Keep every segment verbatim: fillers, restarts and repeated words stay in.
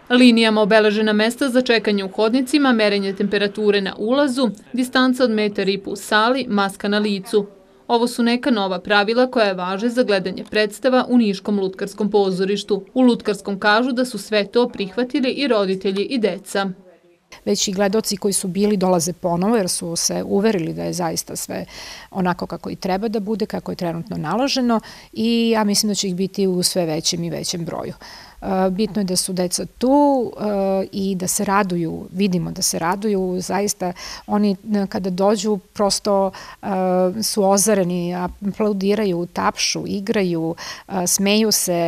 Linijama obeležena mesta za čekanje u hodnicima, merenje temperature na ulazu, distanca od metar i po u sali, maska na licu. Ovo su neka nova pravila koja važe za gledanje predstava u Niškom lutkarskom pozorištu. U Lutkarskom kažu da su sve to prihvatili i roditelji i deca. Već i gledaoci koji su bili dolaze ponovo jer su se uverili da je zaista sve onako kako i treba da bude, kako je trenutno naloženo i ja mislim da će ih biti u sve većem i većem broju. Bitno je da su deca tu i da se raduju, vidimo da se raduju, zaista oni kada dođu prosto su ozareni, aplaudiraju, tapšu, igraju, smeju se,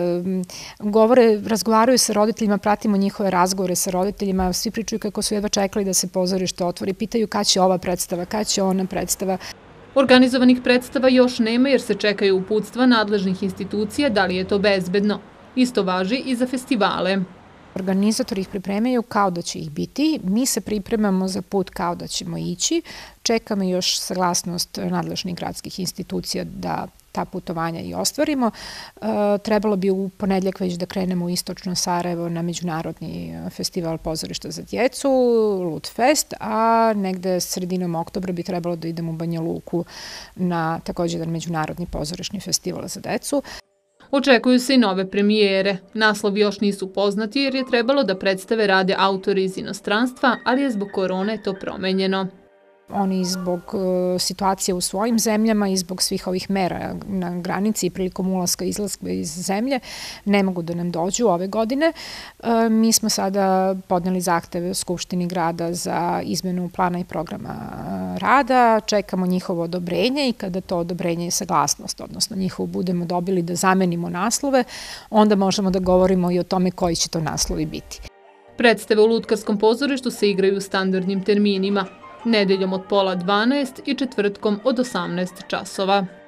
govore, razgovaraju sa roditeljima, pratimo njihove razgovore sa roditeljima, svi pričaju kako su jedva čekali da se pozorište otvori, pitaju kad će ova predstava, kad će ona predstava. Organizovanih predstava još nema jer se čekaju uputstva nadležnih institucija da li je to bezbedno. Isto važi i za festivale. Organizatori ih pripremaju kao da će ih biti, mi se pripremamo za put kao da ćemo ići, čekamo još saglasnost nadležnih gradskih institucija da ta putovanja i ostvarimo. Trebalo bi u ponedjeljak već da krenemo u istočno Sarajevo na Međunarodni festival pozorišta za djecu, Lutfest, a negde sredinom oktobra bi trebalo da idemo u Banja Luku na također jedan Međunarodni pozorišni festival za decu. Očekuju se i nove premijere. Naslovi još nisu poznati jer je trebalo da predstave rade autori iz inostranstva, ali je zbog korone to promenjeno. Oni zbog situacije u svojim zemljama i zbog svih ovih mera na granici i prilikom ulaska i izlaska iz zemlje ne mogu da nam dođu ove godine. Mi smo sada podneli zahteve Skupštini grada za izmenu plana i programa rada, čekamo njihovo odobrenje i kada to odobrenje je saglasnost, odnosno njihovo budemo dobili da zamenimo naslove, onda možemo da govorimo i o tome koji će to naslovi biti. Predstave u Lutkarskom pozorištu se igraju u standardnim terminima. Nedeljom od pola dvanaest i četvrtkom od osamnaest časova.